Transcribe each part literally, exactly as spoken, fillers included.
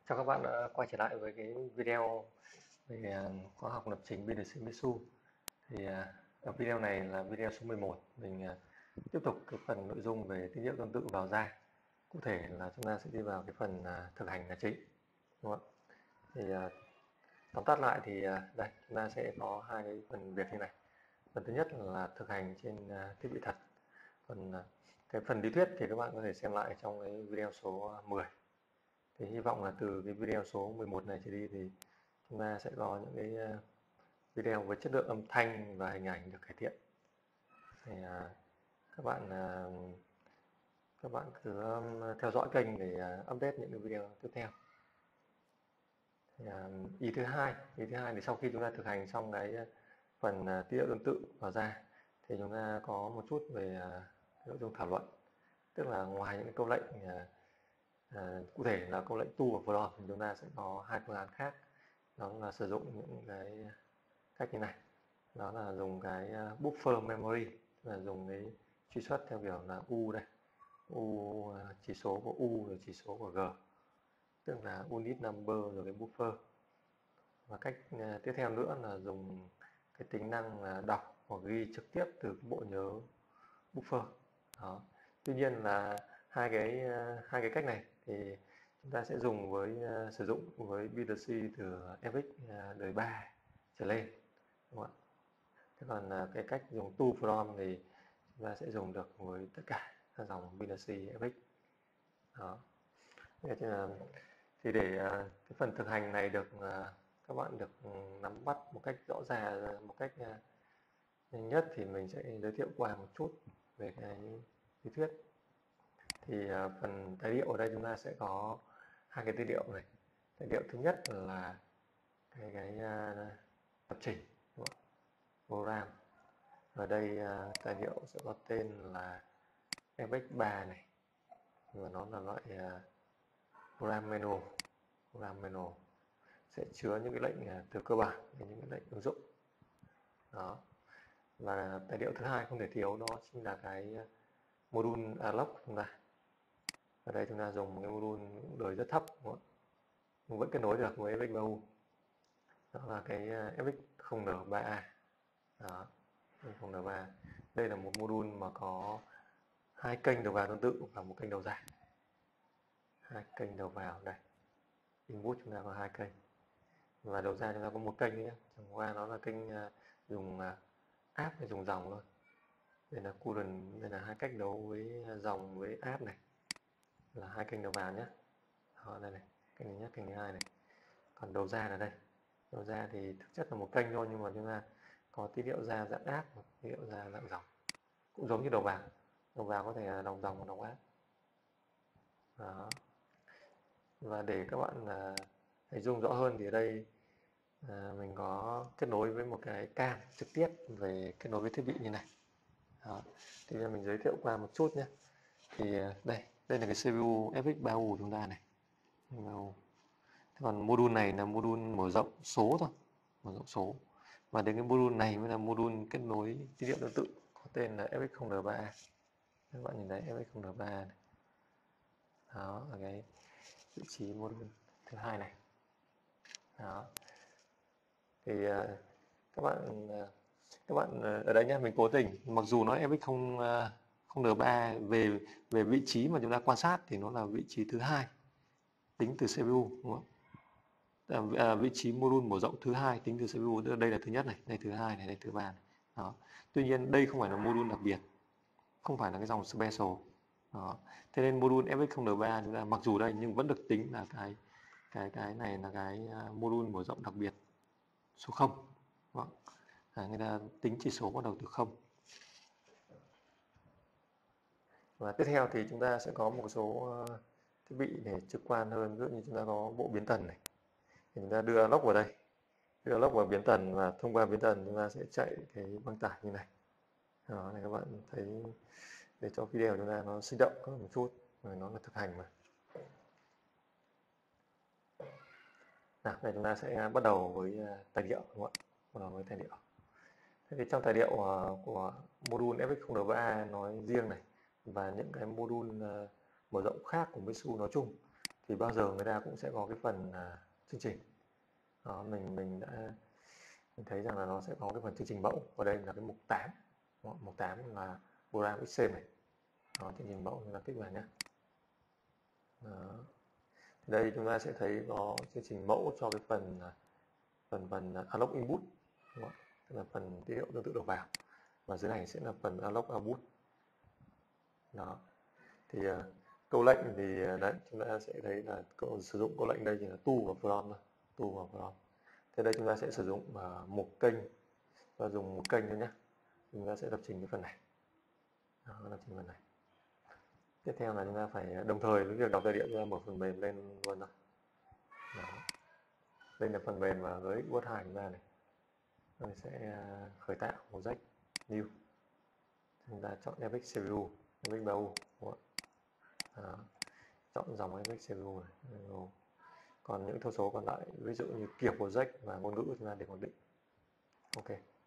Chào các bạn đã quay trở lại với cái video về à, khóa học lập trình bê đê xê Mitsu. Thì à, ở video này là video số mười một, mình à, tiếp tục cái phần nội dung về tín hiệu tương tự vào ra. Cụ thể là chúng ta sẽ đi vào cái phần à, thực hành là chính, đúng không? Thì à, tóm tắt lại thì à, đây chúng ta sẽ có hai cái phần việc như này. Phần thứ nhất là thực hành trên à, thiết bị thật. Phần à, cái phần lý thuyết thì các bạn có thể xem lại trong cái video số mười. Thì hy vọng là từ cái video số mười một này trở đi thì chúng ta sẽ có những cái ờ, video với chất lượng âm thanh và hình ảnh được cải thiện. Thì à, các bạn à, các bạn cứ um, theo dõi kênh để à, update những cái video tiếp theo. Thì, à, ý thứ hai, ý thứ hai thì sau khi chúng ta thực hành xong cái phần à, tín hiệu tương tự vào ra thì chúng ta có một chút về à, nội dung thảo luận, tức là ngoài những câu lệnh à, à, cụ thể là câu lệnh to và from thì chúng ta sẽ có hai phương án khác, đó là sử dụng những cái cách như này, đó là dùng cái buffer memory, là dùng cái truy xuất theo kiểu là u đây, u chỉ số của u rồi chỉ số của g, tức là unit number rồi cái buffer. Và cách tiếp theo nữa là dùng cái tính năng là đọc hoặc ghi trực tiếp từ cái bộ nhớ buffer đó. Tuy nhiên là hai cái hai cái cách này thì chúng ta sẽ dùng với uh, sử dụng với bê đê xê từ ép ích uh, đời ba trở lên, đúng không ạ? Thế còn uh, cái cách dùng to from thì chúng ta sẽ dùng được với tất cả các dòng bê đê xê ép ích đó. Thế là thì để uh, cái phần thực hành này được uh, các bạn được nắm bắt một cách rõ ràng, một cách uh, nhanh nhất thì mình sẽ giới thiệu qua một chút về cái lý thuyết. Thì uh, phần tài liệu ở đây chúng ta sẽ có hai cái tài liệu này. Tài liệu thứ nhất là cái cái uh, lập trình, đúng không? Program. Ở đây uh, tài liệu sẽ có tên là ép ích ba này, và nó là loại uh, program manual. Program manual sẽ chứa những cái lệnh uh, từ cơ bản đến những cái lệnh ứng dụng đó. Và tài liệu thứ hai không thể thiếu đó chính là cái module alloc của chúng ta. Ở đây chúng ta dùng một cái module đời rất thấp, nhưng vẫn kết nối được với ép ích ba u, đó là cái ép ích không N ba A đó, không N ba. Đây là một module mà có hai kênh đầu vào tương tự và một kênh đầu ra. Hai kênh đầu vào đây, input chúng ta có hai kênh và đầu ra chúng ta có một kênh nữa, chẳng qua nó là kênh dùng app hay dùng dòng thôi. Đây là current, đây là hai cách đấu với dòng với app này, là hai kênh đầu vào nhé. Đó, đây này, kênh thứ nhất, kênh thứ hai này. Còn đầu ra là đây, đầu ra thì thực chất là một kênh thôi, nhưng mà chúng ta có tín hiệu ra dạng app và tín hiệu ra dạng dòng, cũng giống như đầu vào. Đầu vào có thể là đồng dòng và đồng app đó. Và để các bạn uh, hình dung rõ hơn thì ở đây uh, mình có kết nối với một cái cam trực tiếp về kết nối với thiết bị như này đó. Thì mình giới thiệu qua một chút nhé. Thì uh, đây đây là cái xê pê u ép ích ba u của chúng ta này. Thế còn module này là module mở rộng số thôi, mở rộng số. Và đến cái module này mới là module kết nối tín hiệu tương tự có tên là ép ích không N ba A. Các bạn nhìn thấy ép ích không N ba A này. Đó là cái vị trí module thứ hai này. Đó. Thì uh, các bạn uh, các bạn uh, ở đây nhá, mình cố tình mặc dù nó ép ích không không N ba A, về về vị trí mà chúng ta quan sát thì nó là vị trí thứ hai tính từ xê pê u, đúng không? À, vị trí module mở rộng thứ hai tính từ xê pê u, đây là thứ nhất này, đây thứ hai này, đây thứ ba này. Đó. Tuy nhiên đây không phải là module đặc biệt, không phải là cái dòng special. Đó. Thế nên module ép ích không N ba A chúng ta mặc dù đây nhưng vẫn được tính là cái cái cái này là cái module mở rộng đặc biệt số không. Đó. À, người ta tính chỉ số bắt đầu từ không. Và tiếp theo thì chúng ta sẽ có một số thiết bị để trực quan hơn, ví dụ như chúng ta có bộ biến tần này, thì chúng ta đưa log vào đây, đưa log vào biến tần và thông qua biến tần chúng ta sẽ chạy cái băng tải như này. Đó này, các bạn thấy để cho video chúng ta nó sinh động hơn một chút, rồi nó là thực hành mà. Nào, đây chúng ta sẽ bắt đầu với tài liệu, đúng không ạ? Bắt đầu với tài liệu. Thế thì trong tài liệu của module ép ích không N ba A nói riêng này và những cái module mở rộng khác của Mitsu nói chung thì bao giờ người ta cũng sẽ có cái phần à, chương trình. Đó, mình mình đã mình thấy rằng là nó sẽ có cái phần chương trình mẫu, và đây là cái mục tám. Đó, mục tám là program Excel này. Đó, chương trình mẫu chúng ta kích vào nhé. Đó. Thì đây chúng ta sẽ thấy có chương trình mẫu cho cái phần phần phần unlock input, đúng không? Tức là phần tín hiệu tương tự đầu vào, và dưới này sẽ là phần unlock output. Đó. Thì uh, câu lệnh thì uh, đấy chúng ta sẽ thấy là câu, sử dụng câu lệnh đây chỉ là to và from thôi, to và from. Thế đây chúng ta sẽ sử dụng uh, mục kênh, và dùng một kênh thôi nhé. Chúng ta sẽ lập trình cái phần này. Đó, lập trình phần này. Tiếp theo là chúng ta phải đồng thời với việc đọc tài liệu, chúng ta mở phần mềm lên luôn rồi. Đó. Đây là phần mềm mà với Word hai chúng ta này. Tôi sẽ khởi tạo một project new. Chúng ta chọn Epic xê pê u, Epic ba u. Đó. Chọn dòng Epic xê pê u này. Còn những thông số còn lại, ví dụ như kiểu project và ngôn ngữ chúng ta để ổn định. Ok.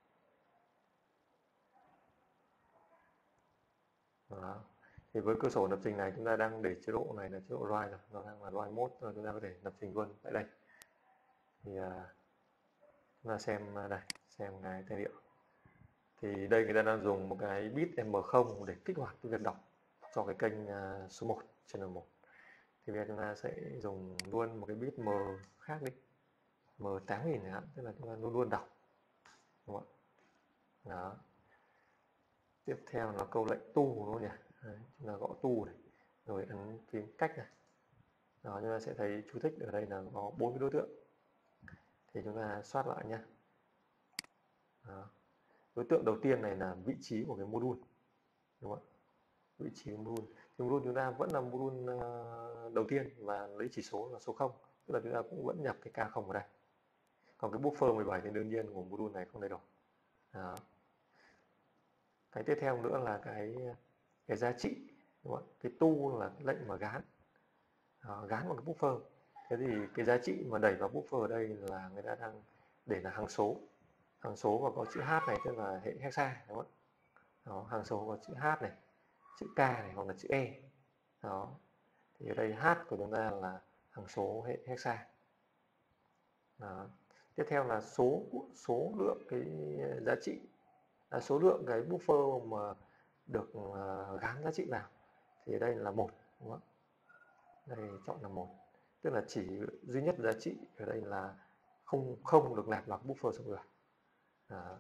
Đó. Thì với cơ sở lập trình này chúng ta đang để chế độ này là chế độ write rồi, nó đang là write mode rồi, chúng ta có thể lập trình luôn tại đây. Thì uh, chúng ta xem uh, đây, xem cái tài liệu. Thì đây người ta đang dùng một cái bit M không để kích hoạt cái việc đọc cho cái kênh uh, số một, channel một. Thì bây giờ chúng ta sẽ dùng luôn một cái bit M khác đi, M tám nghìn chẳng hạn, tức là chúng ta luôn luôn đọc, đúng không ạ? Đó. Tiếp theo là câu lệnh tu, đúng không nhỉ? Đấy, chúng ta gõ tu này, rồi ấn phím cách này. Đó, chúng ta sẽ thấy chú thích ở đây là có bốn cái đối tượng. Thì chúng ta soát lại nhé. Đó. Đối tượng đầu tiên này là vị trí của cái module, đúng không ạ? Vị trí của module. Thì module chúng ta vẫn là module uh, đầu tiên và lấy chỉ số là số không, tức là chúng ta cũng vẫn nhập cái K không vào đây. Còn cái buffer mười bảy thì đương nhiên của module này không thay đổi. Đó. Cái tiếp theo nữa là cái cái giá trị, đúng không? Cái tu là cái lệnh mà gán. Đó, gán vào cái buffer. Thế thì cái giá trị mà đẩy vào buffer ở đây là người ta đang để là hàng số. Hàng số và có chữ H này, tức là hệ hexa, đúng không? Đó, hàng số có chữ H này, chữ K này, hoặc là chữ E. Đó. Thì ở đây H của chúng ta là hàng số hệ hexa. Đó. Tiếp theo là số số lượng cái giá trị, là số lượng cái buffer mà được uh, gán giá trị vào. Thì ở đây là một, đúng không? Đây chọn là một, tức là chỉ duy nhất giá trị ở đây là không không được nạp vào buffer xong rồi. Đó.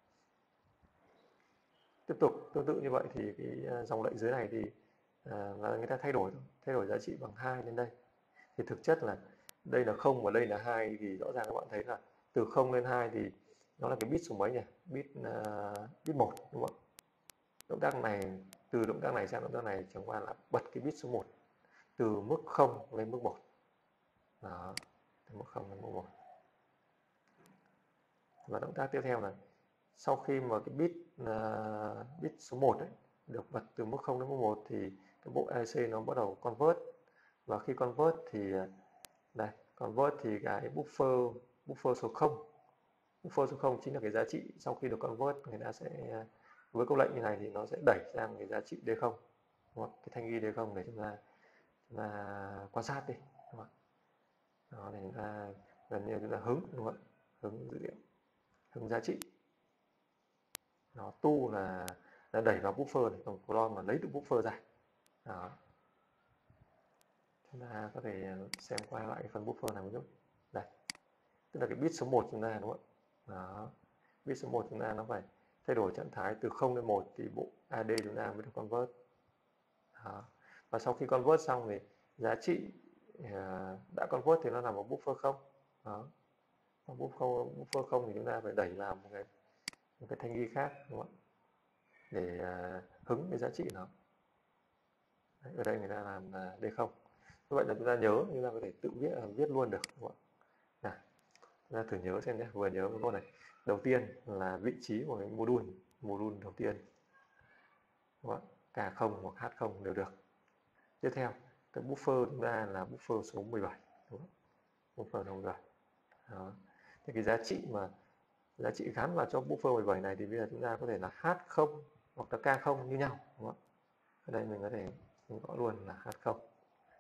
Tiếp tục tương tự như vậy thì cái dòng lệnh dưới này thì à, là người ta thay đổi thay đổi giá trị bằng hai lên đây. Thì thực chất là đây là không và đây là hai, thì rõ ràng các bạn thấy là từ không lên hai thì nó là cái bit số mấy nhỉ? Bit uh, bit một, đúng không? Động tác này, từ động tác này sang động tác này chẳng qua là bật cái bit số một từ mức không lên mức một. Đó, từ mức không lên mức một. Và động tác tiếp theo là sau khi mà cái bit uh, bit số một ấy, được bật từ mức không đến mức một thì cái bộ e xê nó bắt đầu convert, và khi convert thì đây, convert thì cái buffer buffer số không, buffer số không chính là cái giá trị sau khi được convert, người ta sẽ với câu lệnh như này thì nó sẽ đẩy sang cái giá trị D không, đúng không? Cái thanh ghi D không để chúng ta chúng ta quan sát đi, đúng không? Đó, để chúng ta gần như chúng ta hứng, đúng không? Hứng dữ liệu, hứng giá trị. Nó tu là, là đẩy vào buffer này, còn from là lấy được buffer ra. Đó. Chúng ta có thể xem qua lại cái phần buffer này một chút. Đây, tức là cái bit số một chúng ta, đúng không ạ? Đó. Bit số một chúng ta nó phải thay đổi trạng thái từ không lên một thì bộ a đê chúng ta mới được convert. Đó. Và sau khi convert xong thì giá trị uh, đã convert thì nó nằm ở buffer không. Đó. Buffer buffer không thì chúng ta phải đẩy vào một cái một cái thanh ghi khác, đúng không ạ? Để uh, hứng cái giá trị nó. Đấy, ở đây người ta làm là D không. Như vậy là chúng ta nhớ, chúng ta có thể tự viết viết luôn được, đúng không ạ? Nào, chúng ta thử nhớ xem nhé, vừa nhớ cái câu này. Đầu tiên là vị trí của cái module, module đầu tiên, đúng không ạ? K không hoặc H không đều được. Tiếp theo, cái buffer chúng ta là buffer số mười bảy, đúng không? Buffer số mười bảy. Đó. Thì cái giá trị mà giá trị gắn vào cho buffer mười bảy này thì bây giờ chúng ta có thể là H không hoặc là K không như nhau, đúng không? Ở đây mình có thể mình gõ luôn là H không.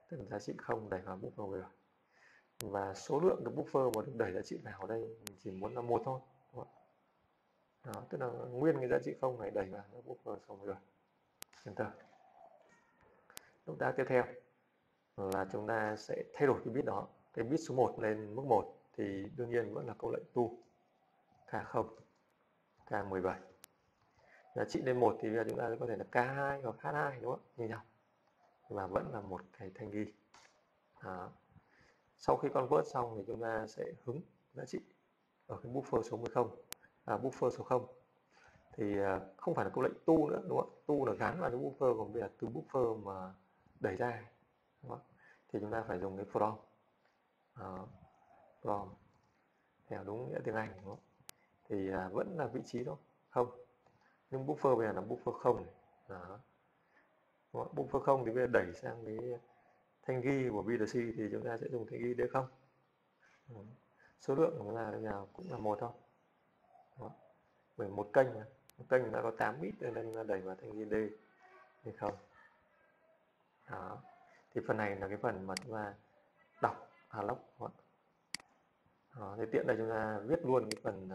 tức là giá trị không đẩy vào buffer mười bảy. Và số lượng cái buffer mà được đẩy giá trị vào đây mình chỉ muốn là một thôi, đúng không? Đó, tức là nguyên cái giá trị không này đẩy vào cái buffer số mười bảy. Enter. Động tác tiếp theo là chúng ta sẽ thay đổi cái bit đó, cái bit số một lên mức một thì đương nhiên vẫn là câu lệnh to K không, K mười bảy. Giá trị lên một thì bây giờ chúng ta có thể là K hai hoặc H hai, đúng không? Như nhau. Và vẫn là một cái thanh ghi. Đó. Sau khi convert xong thì chúng ta sẽ hứng giá trị ở cái buffer số mười, à, buffer số không. Thì không phải là câu lệnh to nữa, đúng không? To là gắn vào cái buffer, còn bây giờ từ buffer mà đẩy ra, đúng không? Thì chúng ta phải dùng cái from. Đó. From theo đúng nghĩa tiếng Anh, đúng không? Thì à, vẫn là vị trí đó không, nhưng buffer bây giờ là buffer không này. Đó. Buffer không thì bây giờ đẩy sang cái thanh ghi của bê đê xê thì chúng ta sẽ dùng thanh ghi D không. Số lượng của chúng ta nào cũng là một thôi. Đó. Bởi một kênh mà. Một kênh chúng ta có tám bit nên chúng ta đẩy vào thanh ghi D D không. Đó. Thì phần này là cái phần mà chúng ta đọc alloc. Đó. Thì tiện đây chúng ta viết luôn cái phần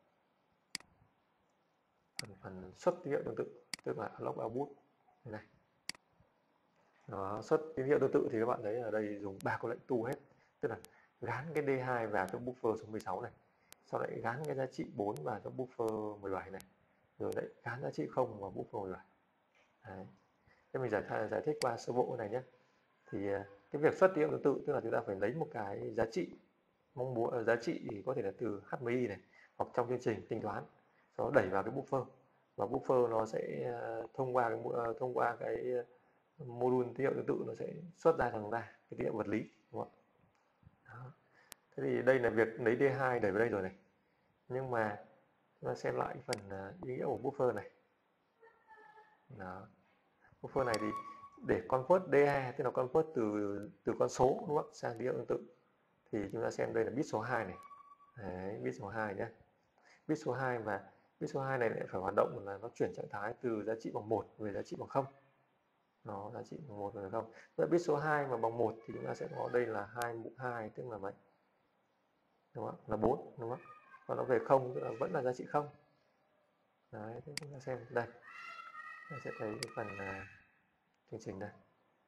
phần phần xuất tín hiệu tương tự, tức là alloc output thế này. Đó, xuất tín hiệu tương tự thì các bạn thấy ở đây dùng ba câu lệnh to hết, tức là gán cái D hai vào cho buffer số mười sáu này, sau lại gán cái giá trị bốn vào cho buffer mười bảy này, rồi lại gán giá trị không vào buffer mười bảy. Đấy. Thế mình giải giải thích qua sơ bộ này nhé. Thì cái việc xuất tín hiệu tương tự tức là chúng ta phải lấy một cái giá trị mong muốn, giá trị có thể là từ hát em i này, hoặc trong chương trình tính toán, sau đó đẩy vào cái buffer, và buffer nó sẽ thông qua cái thông qua cái module tín hiệu tương tự, nó sẽ xuất ra cho chúng ta cái tín hiệu vật lý, đúng không? Đó. Thế thì đây là việc lấy D hai đẩy vào đây rồi này, nhưng mà chúng ta xem lại phần ý nghĩa của buffer này. Đó. Buffer này thì để convert D hai, tức là convert từ từ con số, đúng không, sang tín hiệu tương tự, thì chúng ta xem đây là bit số hai này. Đấy, bit số hai nhé. Bit số hai, và bit số hai này lại phải hoạt động là nó chuyển trạng thái từ giá trị bằng một về giá trị bằng không. Nó giá trị bằng một về không. Vậy bit số hai mà bằng một thì chúng ta sẽ có đây là hai mũ hai, tức là mấy? Đúng không? Là bốn, đúng không? Và nó về không tức là vẫn là giá trị không. Đấy, thế chúng ta xem đây. Ta sẽ thấy cái phần uh, chương trình đây.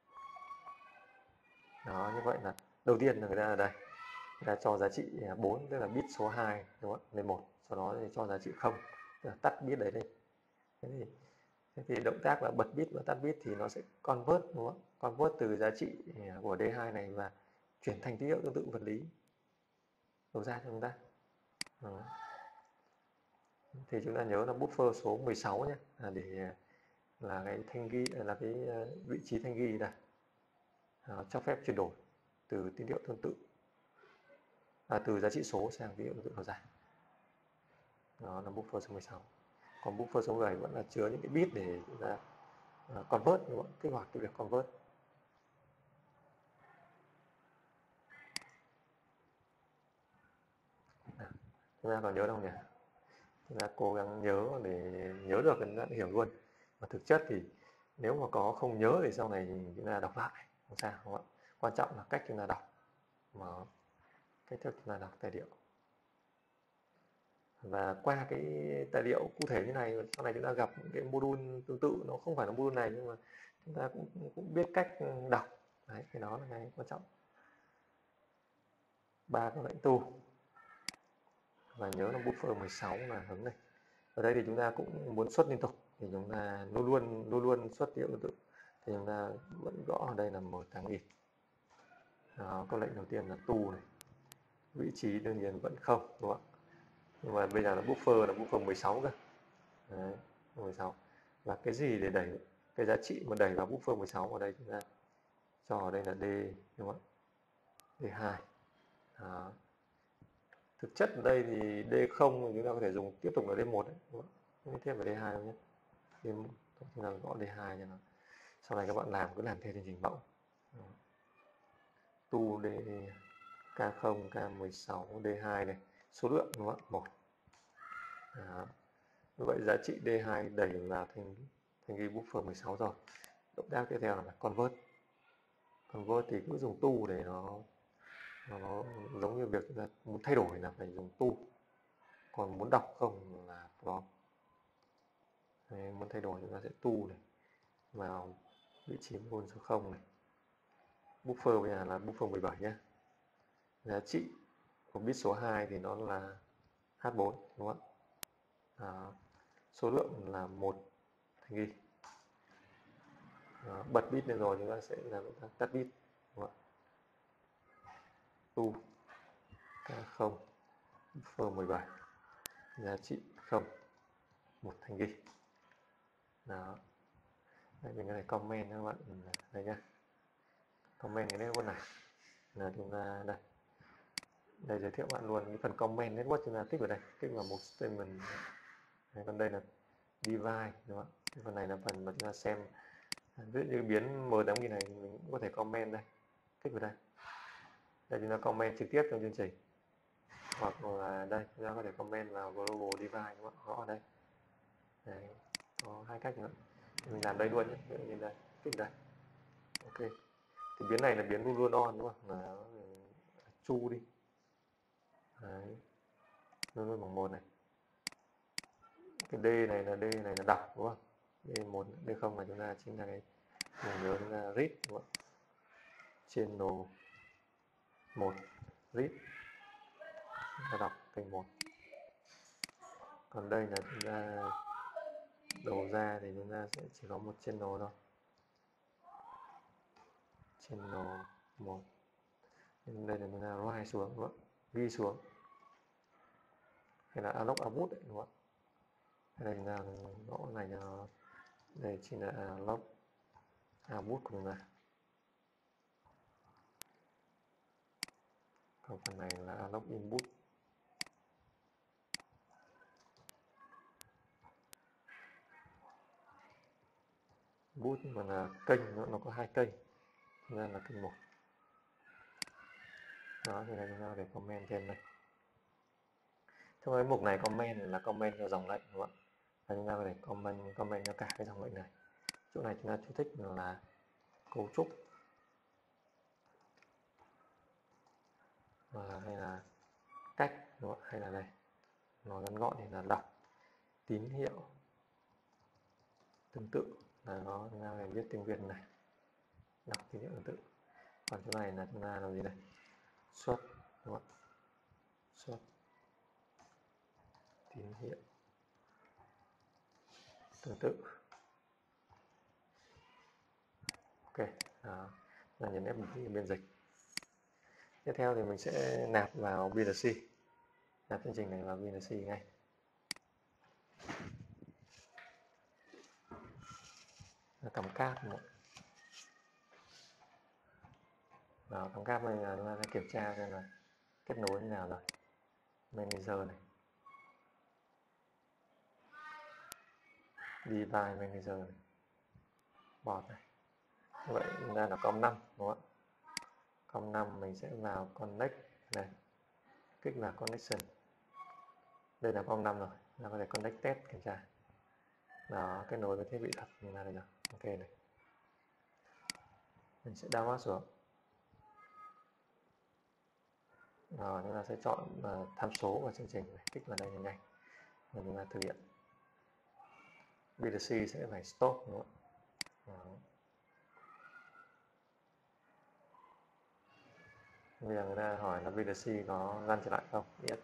Đó, như vậy là đầu tiên là người ta ở đây. Người ta cho giá trị bốn, tức là bit số hai, đúng không? Lên một, sau đó thì cho giá trị không, tức là tắt bit đấy đi. Thế thì, thế thì động tác là bật bit và tắt bit thì nó sẽ convert, đúng không? Convert từ giá trị của D hai này và chuyển thành tín hiệu tương tự vật lý đầu ra cho chúng ta. Đó. Thì chúng ta nhớ là buffer số mười sáu nhé, là để là cái thanh ghi, là cái vị trí thanh ghi này. Đó, cho phép chuyển đổi từ tín hiệu tương tự, à, từ giá trị số sang tín hiệu tương tự đầu ra. Đó là buffer số mười sáu. Còn buffer số mười bảy vẫn là chứa những cái bit để chúng ta uh, convert, đúng không? Kích hoạt cái việc convert. À, chúng ta còn nhớ đâu nhỉ? Chúng ta cố gắng nhớ để nhớ được chúng ta hiểu luôn. Mà thực chất thì nếu mà có không nhớ thì sau này chúng ta đọc lại không sao, không ạ? Quan trọng là cách chúng ta đọc, mà cách thức chúng ta đọc tài liệu. Và qua cái tài liệu cụ thể như này, sau này chúng ta gặp cái module tương tự, nó không phải là module này nhưng mà chúng ta cũng cũng biết cách đọc. Đấy, cái đó là cái quan trọng. Ba cái lệnh to. Và nhớ là buffer mười sáu là hứng này. Ở đây thì chúng ta cũng muốn xuất liên tục thì chúng ta luôn luôn luôn luôn xuất tín hiệu tương tự, thì chúng ta vẫn gõ ở đây là một tháng ít. Đó, câu lệnh đầu tiên là to này, vị trí đương nhiên vẫn không, đúng không ạ? Nhưng mà bây giờ là buffer là buffer mười sáu cơ. Đấy, mười sáu. Và cái gì để đẩy cái giá trị mà đẩy vào buffer mười sáu, ở đây chúng ta cho ở đây là D, đúng không ạ? D hai. Đó. Thực chất ở đây thì D không chúng ta có thể dùng tiếp tục là D một đấy, đúng không? Không thêm vào D hai đâu nhé. Thì chúng ta gõ D hai cho nó. Sau này các bạn làm cứ làm theo chương trình mẫu. Tu D K không, K mười sáu, D hai này, số lượng, đúng không ạ? một. Đó. Như vậy giá trị D hai đẩy vào thành thành ghi buffer mười sáu rồi. Động tác tiếp theo là convert. Convert thì cứ dùng tu để nó nó, nó giống như việc chúng ta muốn thay đổi là phải dùng tu, còn muốn đọc không là from. Đấy, muốn thay đổi chúng ta sẽ tu này vào vị trí môn số không này. Buffer bây giờ là buffer mười bảy nhé. Giá trị của bit số hai thì nó là H bốn, đúng không ạ? À, số lượng là một thành ghi. À, bật bit lên rồi chúng ta sẽ làm ta tắt bit, đúng không ạ? Tu k không buffer mười bảy, giá trị không, một thành ghi. Đó. Đây, mình có thể comment các bạn đây nhá, comment cái network này là chúng ta đây đây giới thiệu bạn luôn cái phần comment network, chúng ta tích vào đây, tích vào một statement. Đây, còn đây là divide, đúng không? Cái phần này là phần mà chúng ta xem, ví dụ như biến m tám nghìn này mình cũng có thể comment đây, tích vào đây. Đây chúng ta comment trực tiếp trong chương trình, hoặc là đây chúng ta có thể comment vào global divide, đúng không? Gõ ở đây. Đấy, có hai cách nữa. Mình làm đây luôn nhé, ví dụ như đây, tích đây. Ok. Thì biến này là biến luôn luôn on, đúng không? Là chu đi. Đấy. Luôn luôn bằng một này. Cái D này là D này là đọc, đúng không? D một, D không là chúng ta chính là cái mình nhớ là read, đúng không? Channel một read là đọc kênh một. Còn đây là chúng ta đầu ra thì chúng ta sẽ chỉ có một channel thôi. Channel một. Đây là chúng ta write xuống, đúng không? Ghi xuống. Hay là alloc output đấy, đúng không? Đây là gõ này là đây chỉ là alloc output của chúng ta. Còn phần này là alloc input. Input mà là kênh, nó, nó có hai kênh, nên là kênh một. Đó thì đây chúng ta để comment trên đây. Trong cái mục này comment là comment cho dòng lệnh, đúng không ạ? Và chúng ta có thể comment comment cho cả cái dòng lệnh này. Chỗ này chúng ta chú thích là cấu trúc và hay là cách, đúng không? Hay là đây nó ngắn gọn thì là đọc tín hiệu tương tự, là nó chúng ta phải viết tiếng Việt này, đọc tín hiệu tương tự. Còn chỗ này là chúng ta làm gì đây, xuất, đúng không? Xuất tín hiệu tương tự. Ok, đó là nhấn F biên dịch. Tiếp theo thì mình sẽ nạp vào bê lờ xê, nạp chương trình này vào bê lờ xê ngay. Cắm cáp một. Đó, cắm cáp này là chúng ta sẽ kiểm tra xem là kết nối như nào rồi. Manager này, Divide Manager này, bot này. Như vậy chúng ta là com năm, đúng không ạ? Com năm mình sẽ vào connect này, kích vào connection. Đây là com năm rồi, chúng ta có thể connect test kiểm tra. Đó, kết nối với thiết bị thật như là đây rồi. Ok này. Mình sẽ download xuống. Rồi chúng ta sẽ chọn uh, tham số của chương trình này, kích vào đây nhanh nhanh. Và chúng ta thực hiện. bê lờ xê sẽ phải stop, đúng không? Đó. Bây giờ người ta hỏi là bê lờ xê có run trở lại không? Yes.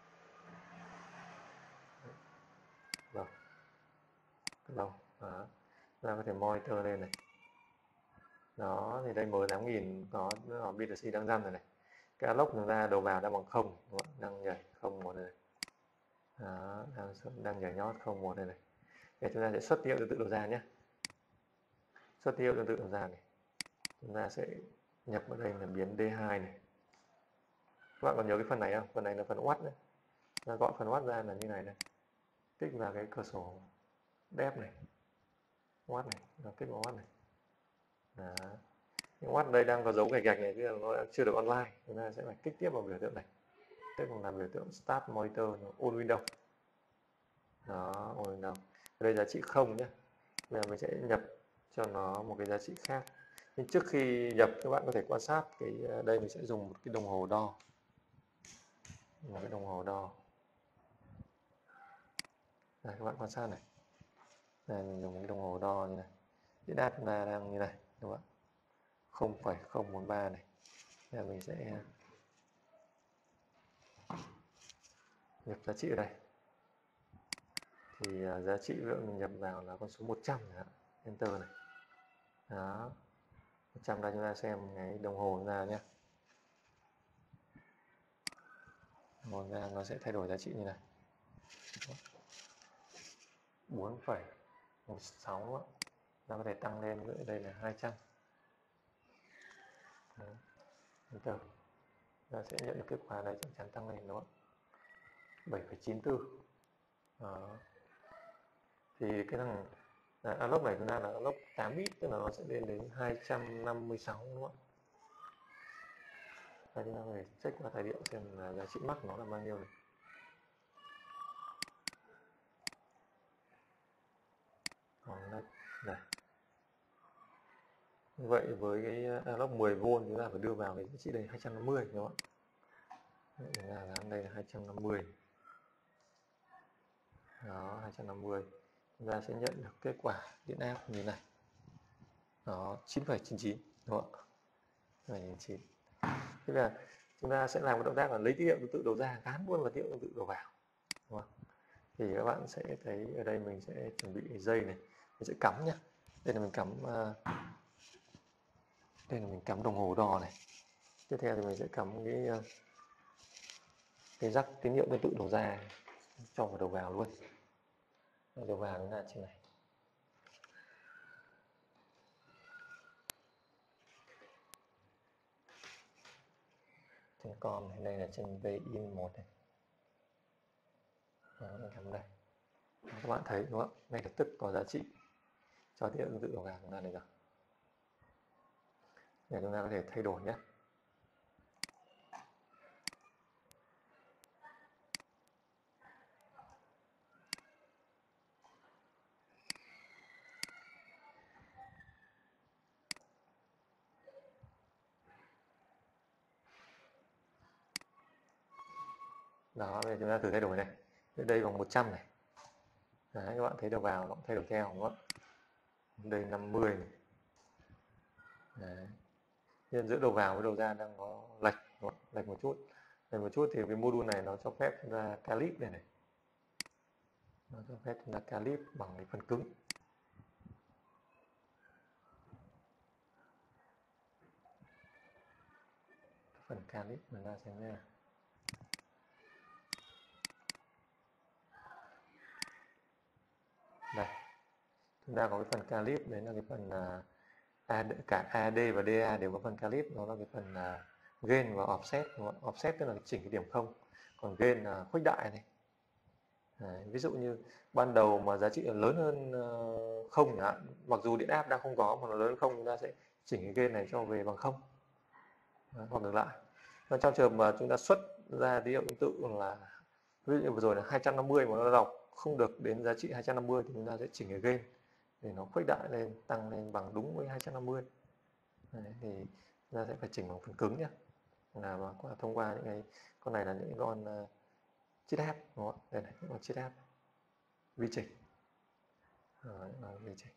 Rồi. Đâu? Đó. Chúng ta có thể monitor lên này. Đó, thì đây M tám nghìn có bê lờ xê đang run rồi này. Cái alloc chúng ta đầu vào đang bằng không, đúng không? Đang nhảy không một này. Đó, đang, đang nhảy nhót không một đây này. Để chúng ta sẽ xuất tín hiệu tương tự đầu ra nhé. Xuất tín hiệu tương tự đầu ra này. Chúng ta sẽ nhập vào đây là biến D hai này. Các bạn còn nhớ cái phần này không? Phần này là phần watt đấy. Chúng ta gọi phần watt ra là như này đây. Kích vào cái cửa sổ dep này. Watt này, nó kích vào watt này. Đó. Nhưng watt đây đang có dấu gạch gạch này, tức là nó chưa được online. Chúng ta sẽ phải kích tiếp vào biểu tượng này. Tức là biểu tượng Start Monitor on Windows. Đó, on Windows. Đây giá trị không nhé. Bây giờ mình sẽ nhập cho nó một cái giá trị khác. Nhưng trước khi nhập các bạn có thể quan sát cái đây mình sẽ dùng một cái đồng hồ đo, một cái đồng hồ đo. Đây các bạn quan sát này, đây mình dùng một cái đồng hồ đo như này, điện áp chúng ta đang như này đúng không ạ, không phẩy không một ba này. Bây giờ mình sẽ nhập giá trị ở đây, thì uh, giá trị lượng mình nhập vào là con số một trăm này, enter này, đó, một trăm. Đây chúng ta xem cái đồng hồ chúng ta nhé, đồng hồ ra nó sẽ thay đổi giá trị như này, bốn phẩy một sáu, nó có thể tăng lên, ở đây là hai trăm. Đó. Enter, ta sẽ nhận được kết quả này chắc chắn tăng lên, đúng không? bảy phẩy chín tư. Đó. Thì cái thằng Alok này chúng ta là Alok tám bit, tức là nó sẽ lên đến hai trăm năm mươi sáu, đúng không? Đây chúng ta phải check qua tài liệu xem là giá trị max nó là bao nhiêu này. Đó, đây. Này. Như vậy với cái Alok mười vôn chúng ta phải đưa vào cái giá trị đây hai trăm năm mươi, đúng không? Chúng ta làm đây là hai trăm năm mươi. Đó, hai trăm năm mươi. Chúng ta sẽ nhận được kết quả điện áp như này. Đó, chín phẩy chín chín, đúng không ạ? chín phẩy chín chín. Thế là chúng ta sẽ làm một động tác là lấy tín hiệu tương tự đầu ra gắn luôn vào tín hiệu tương tự đầu vào, đúng không? Thì các bạn sẽ thấy ở đây mình sẽ chuẩn bị dây này, mình sẽ cắm nhé. Đây là mình cắm uh, đây là mình cắm đồng hồ đo này. Tiếp theo thì mình sẽ cắm cái uh, cái rắc tín hiệu tương tự đầu ra cho vào đầu vào luôn. Đầu vào chúng ta trên này. Trên con này, đây là trên V in một này. Đó, mình cắm đây. Đó, các bạn thấy đúng không? Ngay lập tức có giá trị cho tín hiệu tương tự đầu vào chúng ta này rồi. Để chúng ta có thể thay đổi nhé. Đó, bây giờ chúng ta thử thay đổi này. Đây bằng một trăm này. Đấy, các bạn thấy đầu vào nó cũng thay đổi theo, đúng không? Đây năm mươi này. Đấy. Nên giữa đầu vào với đầu ra đang có lệch, đúng không? Lệch một chút. Lệch một chút thì cái module này nó cho phép chúng ta calip này này. Nó cho phép chúng ta calip bằng cái phần cứng. Phần calip mình ra xem nha. Đây, chúng ta có cái phần calip, đấy là cái phần uh, A, cả a đê và đê a đều có phần calip, nó là cái phần uh, gain và offset. Offset tức là chỉnh cái điểm không, còn gain là khuếch đại này. Đấy, ví dụ như ban đầu mà giá trị lớn hơn uh, không, mặc dù điện áp đang không có mà nó lớn hơn không, chúng ta sẽ chỉnh cái gain này cho về bằng không. Đấy, hoặc ngược lại. Và trong trường mà chúng ta xuất ra tín hiệu tương tự là ví dụ vừa rồi là hai trăm năm mươi mà nó đọc không được đến giá trị hai trăm năm mươi thì chúng ta sẽ chỉnh cái gain để nó khuếch đại lên, tăng lên bằng đúng với hai trăm năm mươi. Đấy, thì chúng ta sẽ phải chỉnh bằng phần cứng nhé, là mà qua thông qua những cái con này là những con uh, chip áp, đúng không? Đây này, những con chip áp vi chỉnh. Đó, vi chỉnh.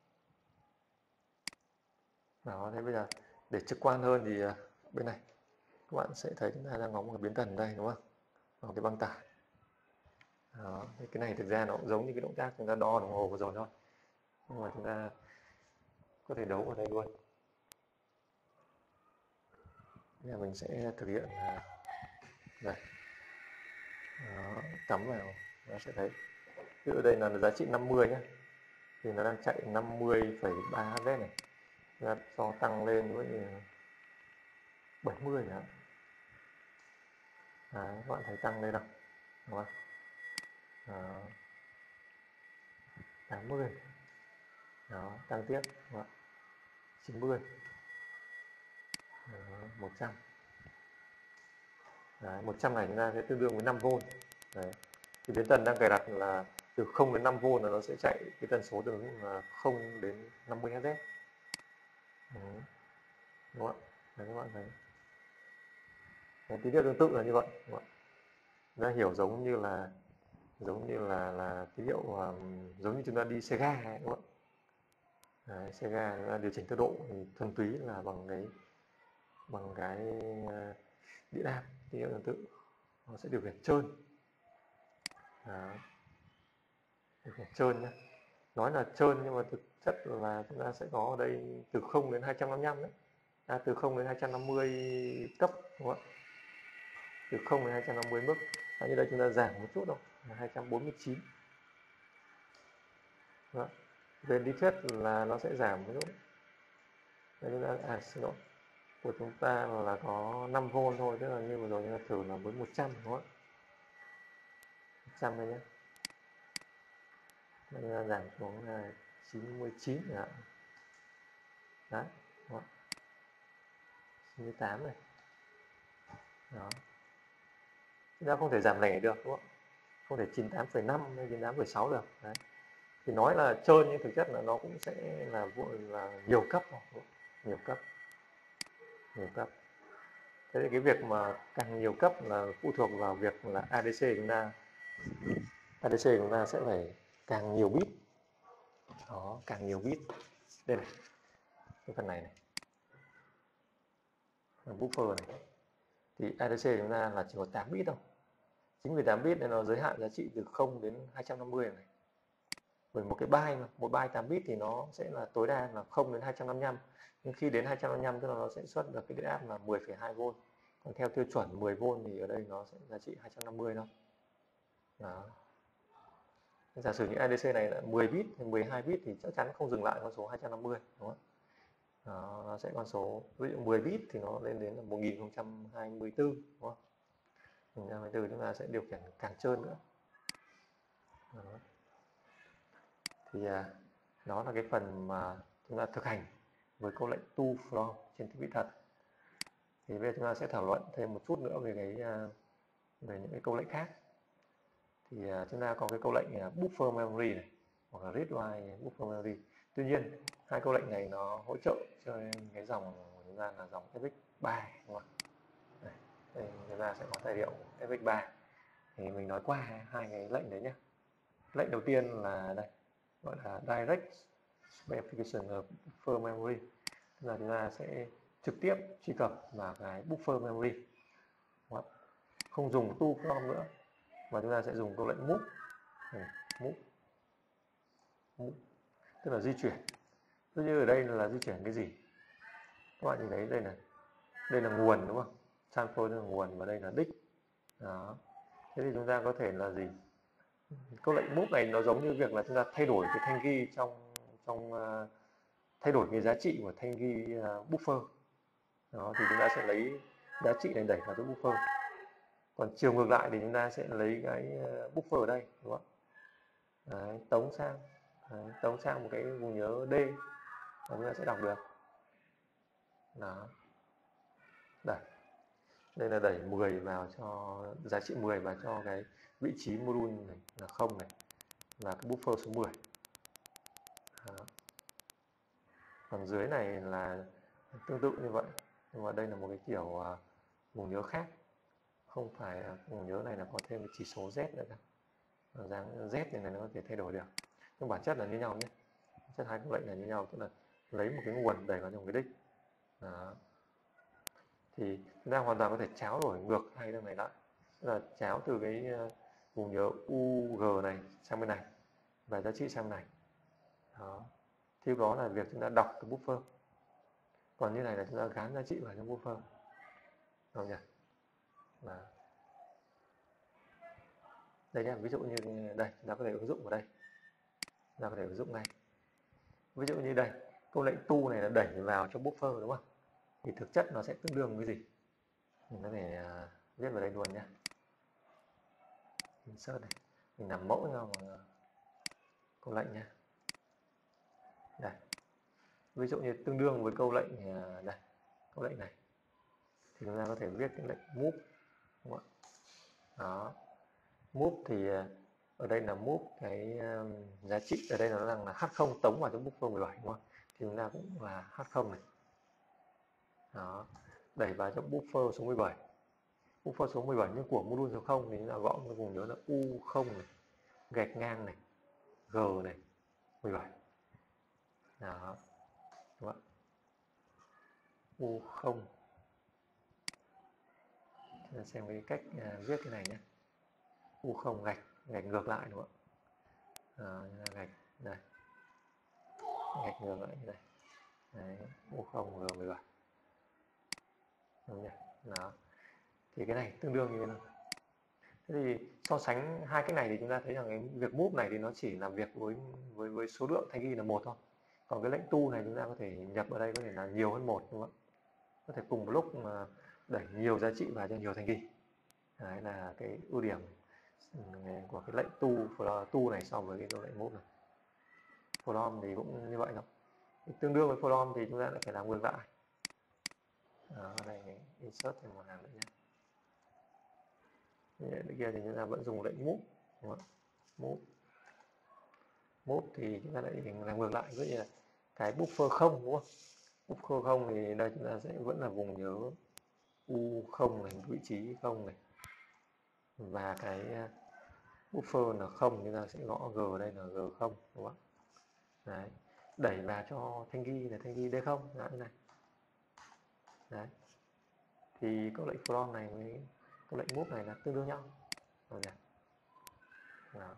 Đó, thế bây giờ để trực quan hơn thì uh, bên này các bạn sẽ thấy chúng ta đang có một cái biến tần đây, đúng không? Bằng cái băng tải. Đó, cái này thực ra nó cũng giống như cái động tác chúng ta đo đồng hồ vừa rồi thôi, nhưng mà chúng ta có thể đấu ở đây luôn. Bây giờ mình sẽ thực hiện là đây. Đó, cắm vào nó sẽ thấy ví dụ đây là giá trị năm mươi nhé, thì nó đang chạy năm mươi phẩy ba héc này, ra cho tăng lên với bảy mươi nữa. Đấy, các bạn thấy tăng lên đâu, đúng không? Đó, tám mươi. Đó, tăng tiếp, đúng không? chín mươi. Đó, một trăm. Đấy, một trăm này chúng ta sẽ tương đương với năm vôn. Đấy. Thì biến tần đang cài đặt là từ không đến năm vôn là nó sẽ chạy cái tần số từ không đến năm mươi héc. đúng không ạ? Đấy, các bạn thấy cái tín hiệu tương tự là như vậy, đúng không ạ? Nó hiểu giống như là giống như là là tín hiệu um, giống như chúng ta đi xe ga ấy, đúng không ạ? Đấy, xe ga chúng ta điều chỉnh tốc độ thì thuần túy là bằng cái bằng cái uh, điện áp tín hiệu tương tự, nó sẽ điều khiển trơn. Đó. Điều khiển trơn nhé, nói là trơn nhưng mà thực chất là chúng ta sẽ có ở đây từ không đến hai trăm năm mươi lăm đấy, à, từ không đến hai trăm năm mươi cấp, đúng không ạ? Từ không đến hai trăm năm mươi mức. À, như đây chúng ta giảm một chút đâu, là hai trăm bốn mươi chín. Đó. Về lý thuyết là nó sẽ giảm một chút. Đây chúng ta, à xin lỗi, của chúng ta là có năm vôn thôi, tức là như vừa rồi chúng ta thử là với một trăm, đúng không ạ? một trăm đây nhé. Đây chúng ta giảm xuống là chín mươi chín chẳng hạn. Đấy, đúng không? chín mươi tám này. Đó. Chúng ta không thể giảm lẻ được, đúng không? Không thể chín mươi tám phẩy năm hay chín mươi tám phẩy sáu được. Đấy. Thì nói là trơn nhưng thực chất là nó cũng sẽ là là nhiều cấp, nhiều cấp, nhiều cấp. Thế thì cái việc mà càng nhiều cấp là phụ thuộc vào việc là a đê xê chúng ta a đê xê chúng ta sẽ phải càng nhiều bit. Đó, càng nhiều bit. Đây này, cái phần này này, phần buffer này, thì a đê xê chúng ta là chỉ có tám bit thôi. Chính vì tám bit nên nó giới hạn giá trị từ không đến hai trăm năm mươi này. Bởi một cái byte mà, một byte tám bit thì nó sẽ là tối đa là không đến hai trăm năm mươi lăm. Nhưng khi đến hai trăm năm mươi lăm tức là nó sẽ xuất được cái điện áp là mười phẩy hai vôn. Còn theo tiêu chuẩn mười vôn thì ở đây nó sẽ giá trị hai trăm năm mươi thôi. Đó. Giả sử những a đê xê này là mười bit hay mười hai bit thì chắc chắn không dừng lại con số hai trăm năm mươi, đúng không? Đó, nó sẽ con số ví dụ mười bit thì nó lên đến là một nghìn không trăm hai mươi tư, đúng không? một nghìn không trăm hai mươi tư chúng ta sẽ điều khiển càng trơn nữa. Đó. Thì à, đó là cái phần mà chúng ta thực hành với câu lệnh to from trên thiết bị thật. Thì bây giờ chúng ta sẽ thảo luận thêm một chút nữa về cái về những cái câu lệnh khác. Thì uh, chúng ta có cái câu lệnh uh, buffer memory này hoặc là read write buffer memory. Tuy nhiên hai câu lệnh này nó hỗ trợ cho cái dòng của chúng ta là dòng ép ích ba, đúng không? Đây, đây chúng ta sẽ có tài liệu ép ích ba. Thì mình nói qua hai cái lệnh đấy nhé. Lệnh đầu tiên là đây, gọi là direct specification of buffer memory, tức là chúng ta sẽ trực tiếp truy cập vào cái buffer memory, đúng không? Không dùng to from nữa mà chúng ta sẽ dùng câu lệnh move, move, move tức là di chuyển. Tức như ở đây là di chuyển cái gì? Các bạn nhìn thấy đây này, đây là nguồn, đúng không? Transfer là nguồn và đây là đích. Đó. Thế thì chúng ta có thể là gì? Câu lệnh move này nó giống như việc là chúng ta thay đổi cái thanh ghi trong trong uh, thay đổi cái giá trị của thanh ghi uh, buffer. Đó, thì chúng ta sẽ lấy giá trị này đẩy vào cái buffer. Còn chiều ngược lại thì chúng ta sẽ lấy cái uh, buffer ở đây, đúng không? Đấy, tống sang Đấy, tống sang một cái vùng nhớ D và chúng ta sẽ đọc được. Đó. Đây. Đây là đẩy mười vào cho giá trị mười vào cho cái vị trí module này là không này, là cái buffer số mười. Đó. Còn dưới này là tương tự như vậy, nhưng mà đây là một cái kiểu uh, vùng nhớ khác, không phải uh, vùng nhớ này là có thêm cái chỉ số Z nữa cả. Dáng Z này, này nó có thể thay đổi được, nhưng bản chất là như nhau nhé. Chất hai câu lệnh là như nhau, tức là lấy một cái nguồn đẩy vào trong cái đích. Đó. Thì chúng ta hoàn toàn có thể tráo đổi ngược hai đường này lại, tức là tráo từ cái uh, vùng nhớ u giê này sang bên này và giá trị sang bên này. Đó. Thì đó là việc chúng ta đọc cái buffer. Còn như này là chúng ta gán giá trị vào trong buffer, không nhỉ? Đó. Đây nhé, ví dụ như đây chúng ta có thể ứng dụng vào đây, chúng ta có thể ứng dụng ngay. Ví dụ như đây, câu lệnh to này là đẩy vào cho buffer, đúng không? Thì thực chất nó sẽ tương đương với gì? Mình có thể uh, viết vào đây luôn nhé. Insert này, mình làm mẫu cho uh, câu lệnh nhé. Đây, ví dụ như tương đương với câu lệnh uh, đây, câu lệnh này, thì chúng ta có thể viết cái lệnh move, đúng không? Đó, move thì uh, ở đây là move cái um, giá trị ở đây nó đang là h không tống vào trong buffer mười bảy, đúng không? Thì chúng ta cũng là h không này. Đó, đẩy vào trong buffer số mười bảy. Buffer số mười bảy nhưng của module số không thì chúng ta gõ cái vùng nhớ là u không này, gạch ngang này, G này, mười bảy. Đó, đúng không? u không. Chúng ta xem cái cách à, viết cái này nhé. u không gạch, gạch ngược lại đúng không ạ? À, gạch đây, gạch ngược lại như này. Đấy, u không G mười bảy. Đúng nhỉ? Đó. Thì cái này tương đương như thế nào? Thế thì so sánh hai cái này thì chúng ta thấy rằng cái việc move này thì nó chỉ làm việc với với với số lượng thanh ghi là một thôi. Còn cái lệnh tu này chúng ta có thể nhập ở đây có thể là nhiều hơn một, đúng không ạ? Có thể cùng một lúc mà đẩy nhiều giá trị vào cho nhiều thanh ghi. Đấy là cái ưu điểm của cái lệnh tu tu này so với cái lệnh move này. From thì cũng như vậy thôi. Tương đương với from thì chúng ta lại phải làm ngược lại. Đó, đây insert thêm một hàng nữa nhé. Bên kia thì chúng ta vẫn dùng lệnh move, đúng không? Move. Move thì chúng ta lại làm ngược lại, với là cái buffer không, đúng không? Buffer không thì đây chúng ta sẽ vẫn là vùng nhớ u không này, vị trí không này, và cái buffer là không, chúng ta sẽ gõ g đây là g không, đúng không? Đấy, đẩy vào cho thanh ghi là thanh ghi d không, như này. Đấy, thì các lệnh from này với các lệnh move này là tương đương nhau. Rồi nhỉ? Đó.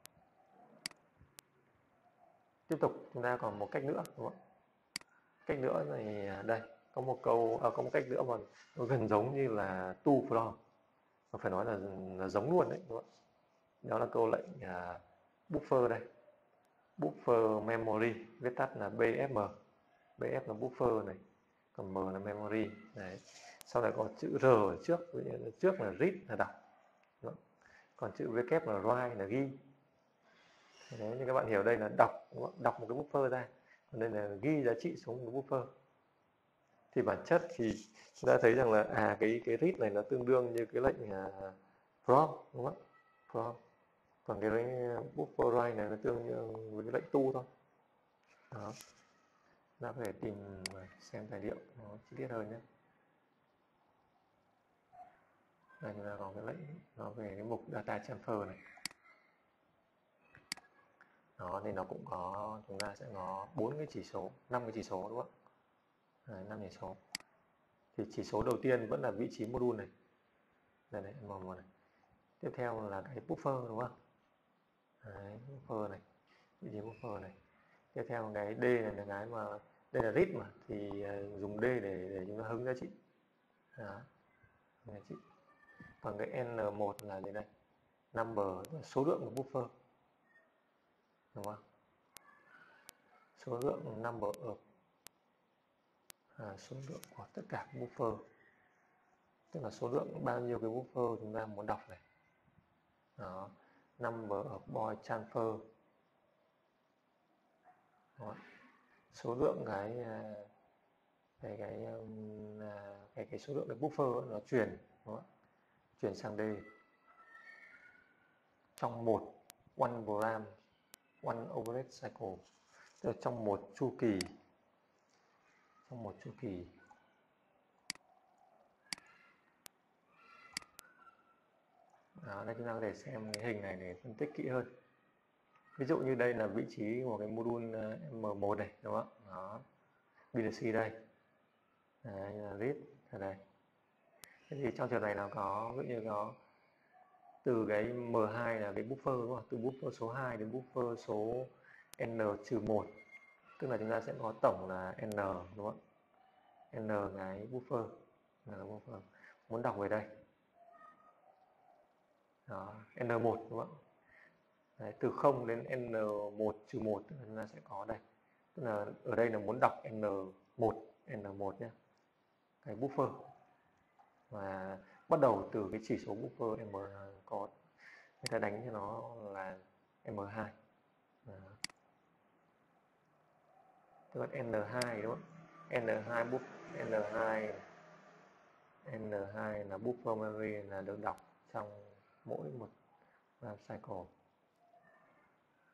Tiếp tục chúng ta còn một cách nữa, đúng không? Cách nữa này đây có một câu à, có một cách nữa mà nó gần giống như là to from, nó phải nói là, là giống luôn đấy, đúng không? Đó là câu lệnh uh, buffer đây, buffer memory, viết tắt là bê ép em. bê ép là buffer này, còn M là memory. Đấy, sau này có chữ R ở trước, trước là read là đọc, còn chữ W là write là ghi. Đấy, như các bạn hiểu đây là đọc, đúng không? Đọc một cái buffer ra, còn đây là ghi giá trị xuống một buffer. Thì bản chất thì chúng ta thấy rằng là à cái cái read này nó tương đương như cái lệnh uh, from, đúng không? From. Còn cái buffer write này nó tương đương với cái lệnh to thôi. Đó. Ta có thể tìm xem tài liệu nó chi tiết hơn nhé. Đây chúng ta có cái lệnh nó về cái mục data transfer này. Đó thì nó cũng có, chúng ta sẽ có bốn cái chỉ số, năm cái chỉ số, đúng không ạ? năm chỉ số. Thì chỉ số đầu tiên vẫn là vị trí module này. Đây này, M một này. Tiếp theo là cái buffer, đúng không? Đấy, buffer này, vị trí buffer này. Tiếp theo cái D này là cái mà đây là read mà, thì dùng D để để chúng ta hứng giá trị. Đó, giá trị. Còn cái N một là gì đây? Number, số lượng của buffer, đúng không? Số lượng number of, à, số lượng của tất cả buffer, tức là số lượng bao nhiêu cái buffer chúng ta muốn đọc này. Đó, number of byte transfer. Đó. Số lượng cái cái cái cái cái số lượng cái buffer nó truyền, đúng không? Truyền sang D trong một one program, one operate cycle, tức là trong một chu kỳ, trong một chu kỳ. Đó, đây chúng ta có thể xem cái hình này để phân tích kỹ hơn. Ví dụ như đây là vị trí của cái module M một này, đúng không? Đó, bê đê xê đây, đấy, là read ở đây. Thế thì trong trường này nó có, ví dụ như có từ cái M hai là cái buffer, đúng không? Từ buffer số hai đến buffer số N trừ một, tức là chúng ta sẽ có tổng là N, đúng không? N cái buffer, N là buffer. Muốn đọc về đây. Đó, N một, đúng không? Đấy, từ không đến N một trừ một tức là chúng ta sẽ có đây. Tức là ở đây là muốn đọc N một, N một nhé. Cái buffer. Và bắt đầu từ cái chỉ số buffer M có, người ta đánh cho nó là M hai. Đó. Tức là N hai, đúng không? N hai buff, N hai N hai là buffer memory là được đọc trong mỗi một life cycle.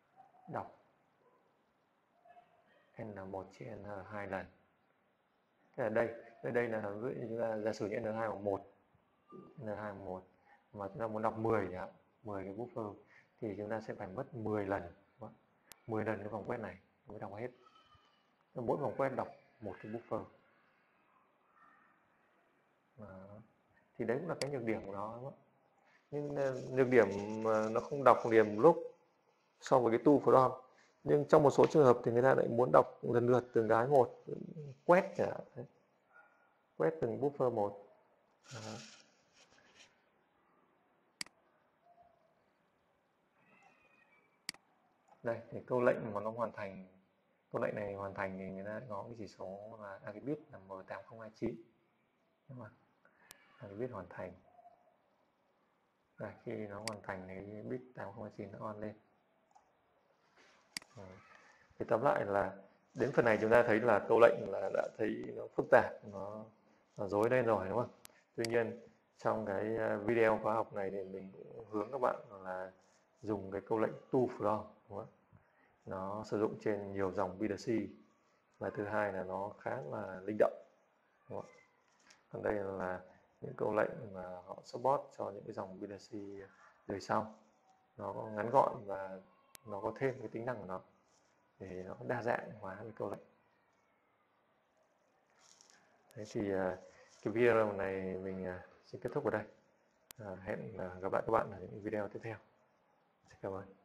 Đọc N một trên N hai lần. Thế ở đây ở đây là ví dụ như là giả sử như N hai bằng một N hai bằng một mà chúng ta muốn đọc mười nhá, mười cái buffer thì chúng ta sẽ phải mất mười lần, mười lần cái vòng quét này mới đọc hết. Mỗi vòng quét đọc một cái buffer. Đó. Thì đấy cũng là cái nhược điểm của nó, đúng không? Nhưng nhược điểm nó không đọc điểm lúc so với cái tool from. Nhưng trong một số trường hợp thì người ta lại muốn đọc lần lượt từng cái một, quét cả quét từng buffer một. Đó. Đây thì câu lệnh mà nó hoàn thành, câu lệnh này hoàn thành thì người ta có cái chỉ số là Agibit là M tám không hai chín, đúng không? Agibit hoàn thành. Đây, khi nó hoàn thành thì bit tám không hai chín nó on lên. Ừ. Thì tóm lại là đến phần này chúng ta thấy là câu lệnh là đã thấy nó phức tạp, nó, nó rối lên rồi, đúng không? Tuy nhiên trong cái video khóa học này thì mình cũng hướng các bạn là dùng cái câu lệnh to from, đúng không? Nó sử dụng trên nhiều dòng bê đê xê và thứ hai là nó khá là linh động, đúng không? Còn đây là những câu lệnh mà họ support cho những cái dòng bê đê xê đời sau, nó có ngắn gọn và nó có thêm cái tính năng của nó để nó đa dạng hóa cái câu lệnh. Thế thì cái video này mình xin kết thúc ở đây. Hẹn gặp lại các bạn ở những video tiếp theo. Xin cảm ơn.